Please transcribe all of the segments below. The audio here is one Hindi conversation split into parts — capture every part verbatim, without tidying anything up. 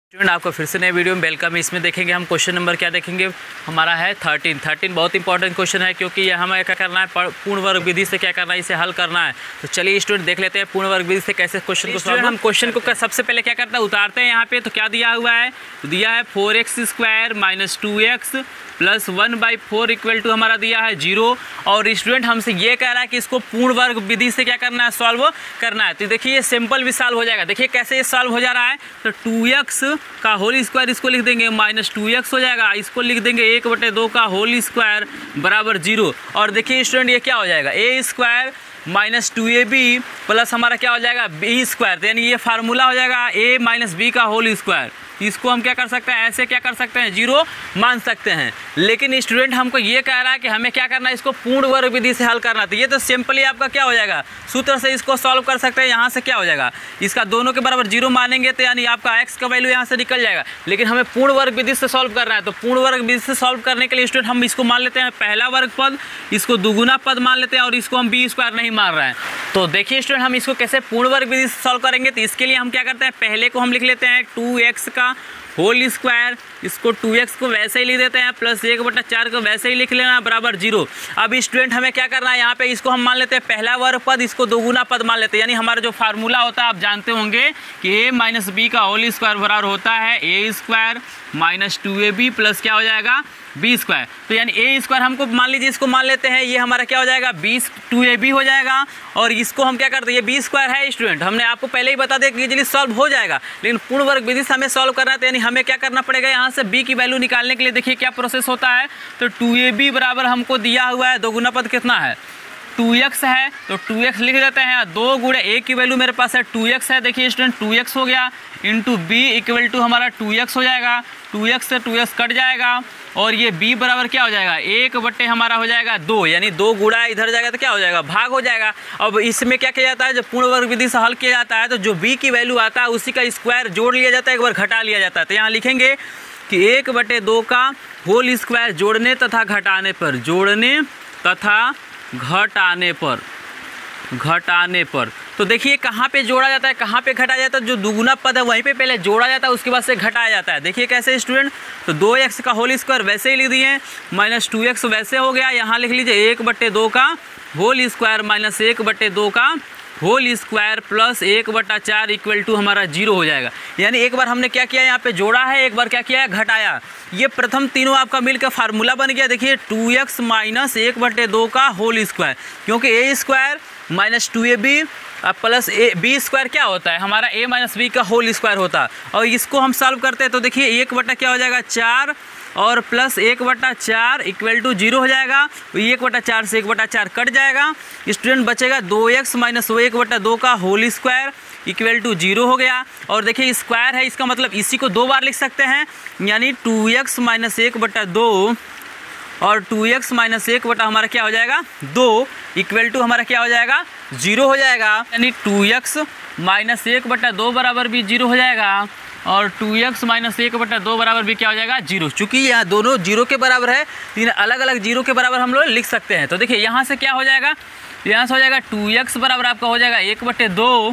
स्टूडेंट आपको फिर से नए वीडियो में वेलकम है। इसमें देखेंगे हम क्वेश्चन नंबर क्या देखेंगे, हमारा है थर्टीन। थर्टीन बहुत इंपॉर्टेंट क्वेश्चन है क्योंकि ये हमें क्या करना है, पूर्ण वर्ग विधि से क्या करना है, इसे हल करना है। तो चलिए स्टूडेंट देख लेते हैं पूर्ण वर्ग विधि से कैसे क्वेश्चन को सॉल्व। हम क्वेश्चन को सबसे पहले क्या करते हैं, उतारते हैं यहाँ पे। तो क्या दिया हुआ है, तो दिया है four X square minus two X plus one by four equal to हमारा दिया है जीरो। और स्टूडेंट हमसे ये कह रहा है कि इसको पूर्ण वर्ग विधि से क्या करना है, सॉल्व करना है। तो देखिए ये सिंपल भी सॉल्व हो जाएगा। देखिए कैसे ये सॉल्व हो जा रहा है, तो टू एक्स का होल स्क्वायर इसको लिख देंगे माइनस टू एक्स हो जाएगा, इसको लिख देंगे एक बटे दो का होल स्क्वायर बराबर जीरो। और देखिए स्टूडेंट ये क्या हो जाएगा, A square minus two A B plus हमारा क्या हो जाएगा बी स्क्वायर। यानी ये फार्मूला हो जाएगा ए माइनस बी का होल स्क्वायर। इसको हम क्या कर सकते हैं, ऐसे क्या कर सकते हैं, जीरो मान सकते हैं। लेकिन स्टूडेंट हमको ये कह रहा है कि हमें क्या करना है, इसको पूर्ण वर्ग विधि से हल करना। तो ये तो सिंपली आपका क्या हो जाएगा, सूत्र से इसको सॉल्व कर सकते हैं। यहाँ से क्या हो जाएगा, इसका दोनों के बराबर जीरो मानेंगे तो यानी आपका एक्स का वैल्यू यहाँ से निकल जाएगा। लेकिन हमें पूर्ण वर्ग विधि से सॉल्व करना है। तो पूर्ण वर्ग विधि से सॉल्व करने के लिए स्टूडेंट हम इसको मान लेते हैं पहला वर्ग पद, इसको दुगुना पद मान लेते हैं और इसको हम बी स्क्वायर नहीं मान रहे हैं। तो देखिए स्टूडेंट हम इसको कैसे पूर्ण वर्ग विधि से सॉल्व करेंगे। तो इसके लिए हम क्या करते हैं, पहले को हम लिख लेते हैं टू एक्स का होल स्क्वायर, इसको टू एक्स को वैसे ही लिख देते हैं प्लस एक बटा चार को वैसे ही लिख लेना बराबर जीरो। अब स्टूडेंट हमें क्या करना है, यहाँ पे इसको हम मान लेते हैं पहला वर्ग पद, इसको दोगुना पद मान लेते हैं। यानी हमारा जो फार्मूला होता है आप जानते होंगे कि ए माइनस बी का होल स्क्वायर बराबर होता है A square minus two A B plus क्या हो जाएगा बी स्क्वायर। तो यानी ए स्क्वायर हमको मान लीजिए इसको मान लेते हैं, ये हमारा क्या हो जाएगा बी टू ए बी हो जाएगा। और इसको हम क्या करते हैं, ये बी स्क्वायर है स्टूडेंट, हमने आपको पहले ही बता दिया कि इजीली सॉल्व हो जाएगा। लेकिन पूर्ण वर्ग विधि से हमें सॉल्व करना है तो यानी हमें क्या करना पड़ेगा, यहाँ से b की वैल्यू निकालने के लिए देखिए क्या प्रोसेस होता है। तो टू ए बी बराबर हमको दिया हुआ है, दोगुना पद कितना है टू एक्स है, तो टू एक्स लिख देते हैं। दो गुणे ए की वैल्यू मेरे पास है टू एक्स है, देखिए स्टूडेंट टू एक्स हो गया इंटू बी इक्वल टू हमारा टू एक्स हो जाएगा। टू एक्स से टू एक्स कट जाएगा और ये b बराबर क्या हो जाएगा, एक बट्टे हमारा हो जाएगा दो। यानी दो गुणा इधर जाएगा तो क्या हो जाएगा, भाग हो जाएगा। अब इसमें क्या किया जाता है, जब पूर्ण वर्ग विधि से हल किया जाता है तो जो b की वैल्यू आता है उसी का स्क्वायर जोड़ लिया जाता है, एक बार घटा लिया जाता है। तो यहाँ लिखेंगे कि एक बटे दो का होल स्क्वायर जोड़ने तथा घटाने पर, जोड़ने तथा घटाने पर, घटाने पर। तो देखिए कहाँ पे जोड़ा जाता है, कहाँ पे घटाया जाता है, जो दुगुना पद है वहीं पे पहले जोड़ा जाता है, उसके बाद से घटाया जाता है। देखिए कैसे स्टूडेंट, तो दो एक्स का होल स्क्वायर वैसे ही लिख दिए, माइनस टू एक्स वैसे हो गया। यहाँ लिख लीजिए एक बट्टे दो का होल स्क्वायर माइनस एक बट्टे दो का होल स्क्वायर प्लस एक बटा चार इक्वल टू हमारा जीरो हो जाएगा। यानी एक बार हमने क्या किया, यहाँ पे जोड़ा है, एक बार क्या किया है, घटाया। ये प्रथम तीनों आपका मिलकर फार्मूला बन गया। देखिए टू एक्स माइनस एक बटे दो का होल स्क्वायर, क्योंकि A square minus two A B plus A B square क्या होता है, हमारा ए माइनस बी का होल स्क्वायर होता है। और इसको हम सॉल्व करते हैं तो देखिए एक बटा क्या हो जाएगा चार और प्लस एक बटा चार इक्वल टू जीरो हो जाएगा। एक बटा चार से एक बटा चार कट जाएगा, स्टूडेंट बचेगा दो एक्स माइनस वो एक बटा दो का whole square equal to zero हो गया। और देखिए स्क्वायर है, इसका मतलब इसी को दो बार लिख सकते हैं, यानी टू एक्स माइनस एक बटा दो और टू एक्स माइनस एक बटा हमारा क्या हो जाएगा दो इक्वल टू हमारा क्या हो जाएगा जीरो हो जाएगा। यानी टू एक्स माइनस एक बटा दो बराबर भी जीरो हो जाएगा और टू एक्स माइनस एक बटा दो बराबर भी क्या हो जाएगा जीरो। चूँकि यहाँ दोनों जीरो के बराबर है, तीन अलग अलग जीरो के बराबर हम लोग लिख सकते हैं। तो देखिए यहाँ से क्या हो जाएगा, यहाँ से हो जाएगा टू एक्स बराबर आपका हो जाएगा एक बटे दो,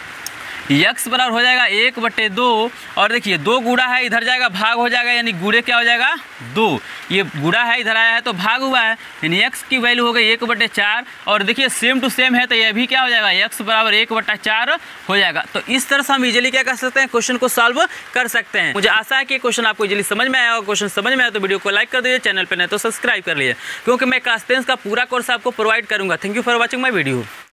एक्स बराबर हो जाएगा एक बटे दो। और देखिए दो गुणा है, इधर जाएगा भाग हो जाएगा, यानी गुणे क्या हो जाएगा दो। ये गुणा है, इधर आया है तो भाग हुआ है, यानी एक्स की वैल्यू हो गई एक बटे चार। और देखिए सेम टू सेम है तो ये भी क्या हो जाएगा, एक्स बराबर एक बटा चार हो जाएगा। तो इस तरह से हम इजीली क्या कर सकते हैं, क्वेश्चन को सॉल्व कर सकते हैं। मुझे आशा है कि क्वेश्चन आपको इजीली समझ में आया और क्वेश्चन समझ में आया तो वीडियो को लाइक कर दीजिए, चैनल पर नहीं तो सब्सक्राइब कर लीजिए, क्योंकि मैं क्लास टेंथ का पूरा कोर्स आपको प्रोवाइड करूँगा। Thank you for watching my video.